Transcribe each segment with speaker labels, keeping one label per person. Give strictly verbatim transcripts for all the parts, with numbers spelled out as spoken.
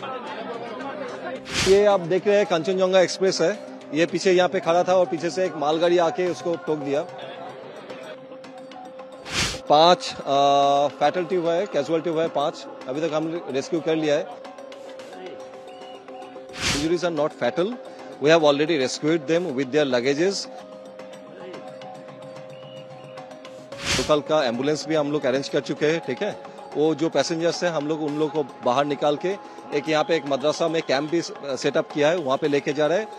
Speaker 1: ये आप देख रहे हैं कंचनजंगा एक्सप्रेस है। ये पीछे यहाँ पे खड़ा था और पीछे से एक मालगाड़ी आके उसको ठोक दिया। पांच फैटलिटी हुआ है, कैजुअलिटी हुआ है पांच। अभी तक हम रेस्क्यू कर लिया है। Injuries are not fatal. We have already rescued them with their luggages. Local का एम्बुलेंस भी हम लोग अरेंज कर चुके हैं। ठीक है, वो जो पैसेंजर्स हैं हम लोग उन लोग को बाहर निकाल के एक यहाँ पे एक मदरसा में कैंप भी सेटअप किया है, वहां पे लेके जा रहे हैं।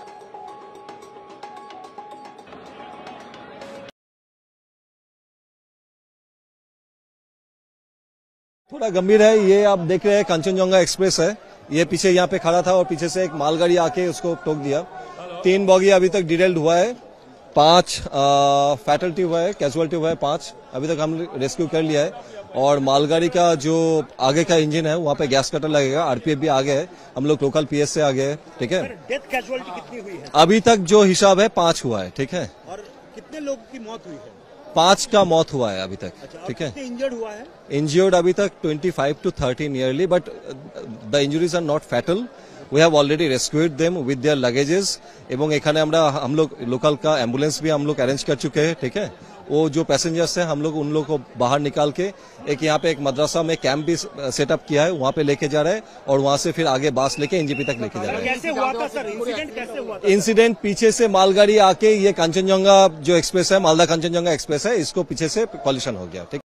Speaker 1: थोड़ा गंभीर है। ये आप देख रहे हैं कंचनजंगा एक्सप्रेस है। ये पीछे यहाँ पे खड़ा था और पीछे से एक मालगाड़ी आके उसको ठोक दिया। तीन बॉगी अभी तक डिटेल्ड हुआ है। पांच फैटलिटी हुआ है, कैजुअलिटी हुआ है पांच। अभी तक हम रेस्क्यू कर लिया है। और मालगाड़ी का जो आगे का इंजन है वहाँ पे गैस कटर लगेगा। आरपीएफ भी आ गए है, हम लोग लोकल पीएस से आ गए हैं। ठीक है,
Speaker 2: डेथ कैजुअलिटी कितनी हुई है?
Speaker 1: अभी तक जो हिसाब है पांच हुआ है। ठीक है,
Speaker 2: और कितने लोगों की मौत हुई है?
Speaker 1: पांच का मौत हुआ है अभी तक।
Speaker 2: अच्छा,
Speaker 1: ठीक है,
Speaker 2: कितने इंजर्ड हुआ है?
Speaker 1: इंजर्ड अभी तक पच्चीस टू तीस nearly, but the injuries are not fatal. We have already rescued them with their luggages. एवं एखाने हमरा हम लोग लोकल का एम्बुलेंस भी हम लोग अरेंज कर चुके हैं। ठीक है, वो जो पैसेंजर्स हैं हम लोग उन लोग को बाहर निकाल के एक यहाँ पे एक मदरसा में कैंप भी सेटअप किया है, वहां पे लेके जा रहे हैं। और वहां से फिर आगे बास लेके एनजीपी तक लेके जा रहे हैं।
Speaker 2: कैसे हुआ था सर? इंसिडेंट कैसे हुआ था?
Speaker 1: इंसिडेंट पीछे से मालगाड़ी आके ये कंचनजंगा जो एक्सप्रेस है, मालदा कंचनजंगा एक्सप्रेस है, इसको पीछे से कॉलिशन हो गया। ठीक।